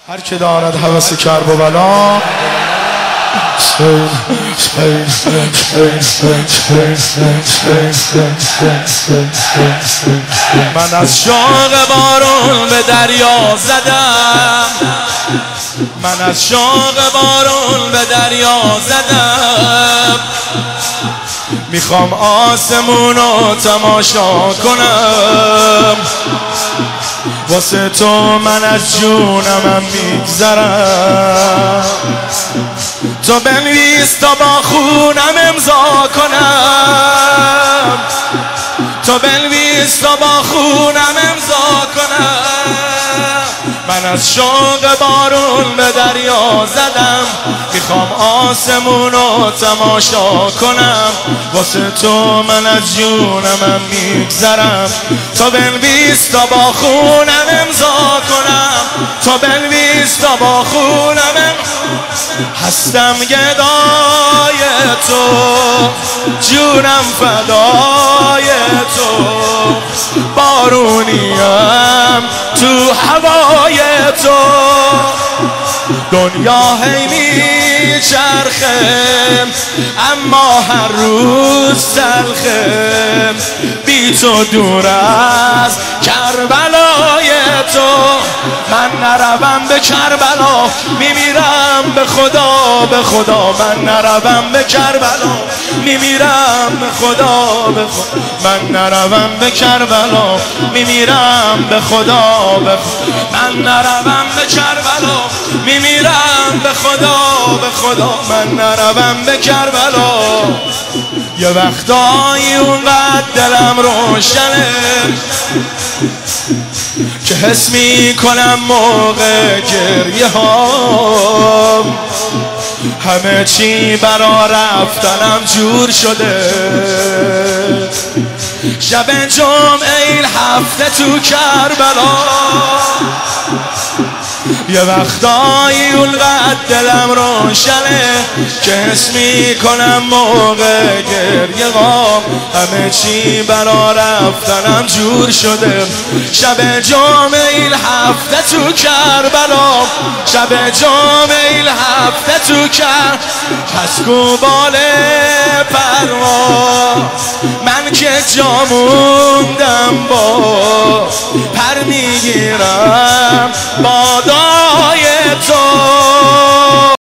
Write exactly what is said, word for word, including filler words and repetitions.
هر که دارد هوس کرب و بلا من از شوق بارون به دریا زدم، من از شوق بارون به دریا زدم، میخوام آسمونو تماشا کنم، واسه تو من از جونمم میگذرم، تو بنویس تا با خونم امضا کنم، تو بنویس تا با خونم امضا کنم. من از شوق بارون به دریا زدم، میخوام آسمونو تماشا کنم، واسه تو من از جونمم میگذرم، تو بنویس تا با خونم امضا کنم، تو بنویس تا با خونم هستم گدای تو، جونم فدای تو، بارونیم تو هوای تو، دنیا هی میچرخه اما هر روز تلخه، بی تو دور از کربلای تو، من نروم به کربلا میمیرم به خدا به خدا، من نروم به کربلا میمیرم به خدا به خدا، من نروم به کربلا میمیرم به خدا به خدا، من نروم به کربلا میمیرم به خدا به خدا، من نروم به کربلا. یه وقتایی اونقدر دلم روشنه که حس میکنم موقع گریه ها همه چی برا رفتنم جور شده، شب جمعه این هفته تو کربلا، یه وقتایی اونقدر دلم روشنه که حس میکنم موقع گریه غام همه چی برا رفتنم جور شده، شب جمعه این هفته تو کربلا، شب جمعه این هفته تو کر پس گوبال پروا من که جا موندم با پر میگیرم بادای تو.